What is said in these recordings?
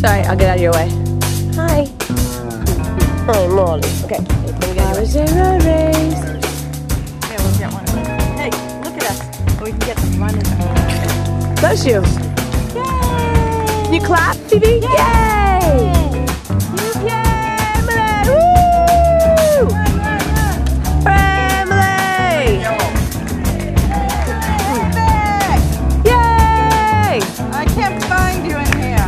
Sorry, I'll get out of your way. Hi. Hi, Molly. Okay. Flowers and roses. Yeah, we'll get one of those. Hey, look at us. We can get some running. Bless you. Yay! You clap, Phoebe? Yay! Family! Woo! Family! Yay! I can't find you in here.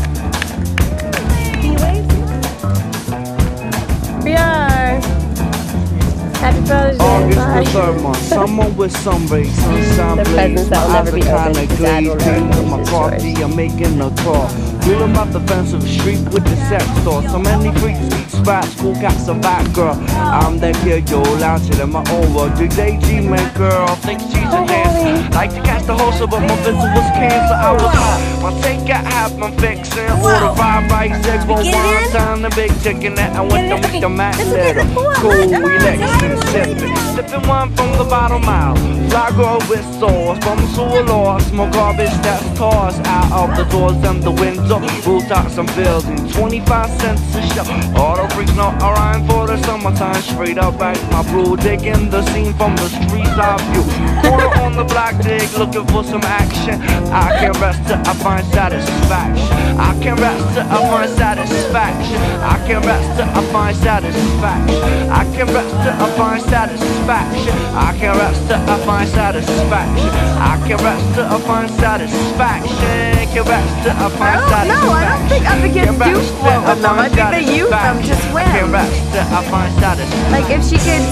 We are. Happy Father's Day. August Bye. the third month, summer with some rays, sunshine The blaze. presents that will My never be eyes are opened, kinda the dad will glazed, never into open, my it's coffee, yours. I'm making a call. Wheeling up the fence of the street with the sex store. So many freaks, eat scratch, cool cats, a fat girl. I'm that kid, yo, lounging in my own world. Big daydreaming girl, think she's a dancer. Like to catch the horse, but my visit was cancer. I was hot, my take got half my fixin'. Order 5 rice, eggs, 1 wine, time the big chicken that I went to meet the Mac little. Cool, relaxing, sipping wine from the bottom out. Fly girl with sauce, from sewer lost. More garbage that's tossed out of the doors and the window. Rooftops and buildings, 25 cents a show. All the freaks know I rhyme for the summertime. Straight up back my brew, digging the scene from the streets I view. Corner on the block dig, looking for some action. I can't rest till I find satisfaction. I can't rest till I find satisfaction. I can't rest till I find satisfaction. I can't rest till I find satisfaction. I can't rest till I find satisfaction. I can't rest till I find satisfaction. Can't rest till I find satisfaction. No, I don't think other kids do float with them. I think they use them to swim. Can't rest till I find satisfaction. Like if she could.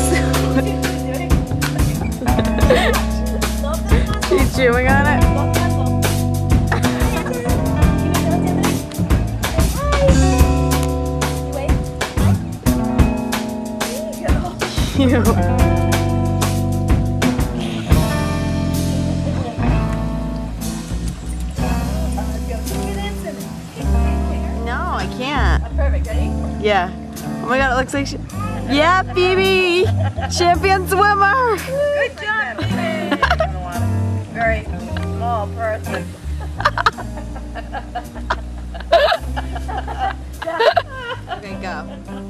She's chewing on it. Cute. No, I can't. Perfect, ready? Yeah. Oh my god, it looks like she. Yeah, Phoebe! Champion swimmer! Good job, baby. Very small person. Okay, go.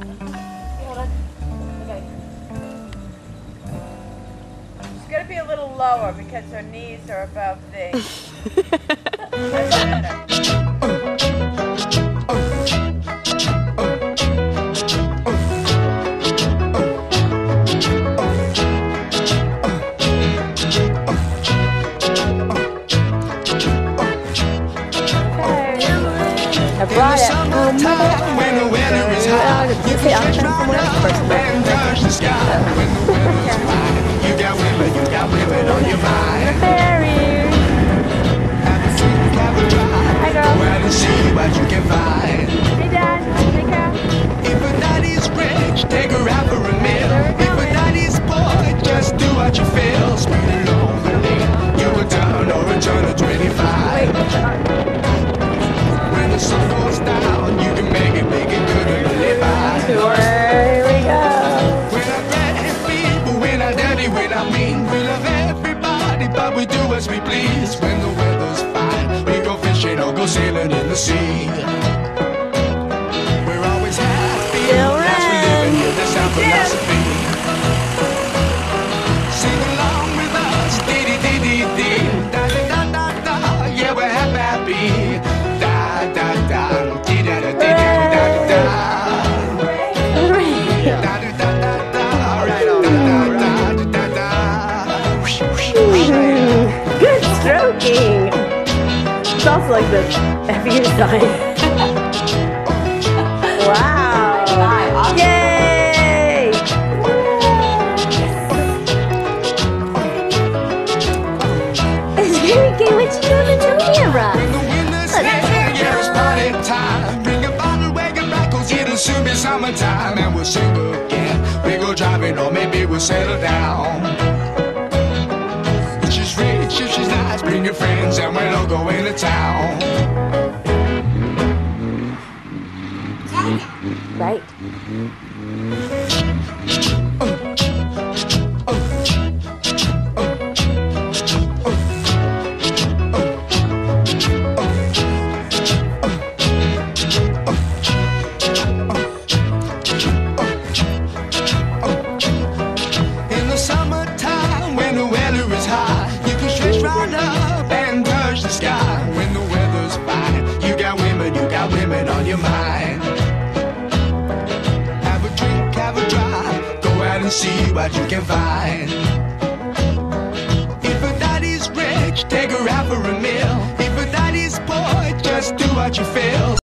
She's gonna be a little lower because her knees are above the. That's better. I brought it. When the weather is hot, you can try and touch the sky. When the weather's fine, you got women on your mind. Fairy. Have a seat, have a drive. Hi, girl. Go out and see what you can find. Hey, Dad. Hey, Carol. If a daddy's rich, take her out for a meal. If a daddy's poor, just do what you feel. Speed along the lane, you will turn or return to 25. When the sun goes down, you can make it good and live by. Tour. Here we go. We're not ready people, we're not dirty, we're not mean. We love everybody, but we do as we please. When the weather's fine, we go fishing or go sailing in the sea. We're always happy, as we live in here, that's our philosophy. Sing along with us, dee-dee-dee-dee-dee. Da-da-da-da-da, yeah, we're happy. Da-da-da, dee-da-da-dee-da-da-da-da. Good stroking. It's also like the FU sign. Wow. Yay! It's very good. What you gonna do here, Rob? Soon be summertime and we'll sing again. We go driving or maybe we'll settle down. If she's rich, if she's nice, bring your friends and we'll all go into town. Right. see what you can find. If a daddy's rich, take her out for a meal. If a daddy's poor, just do what you feel.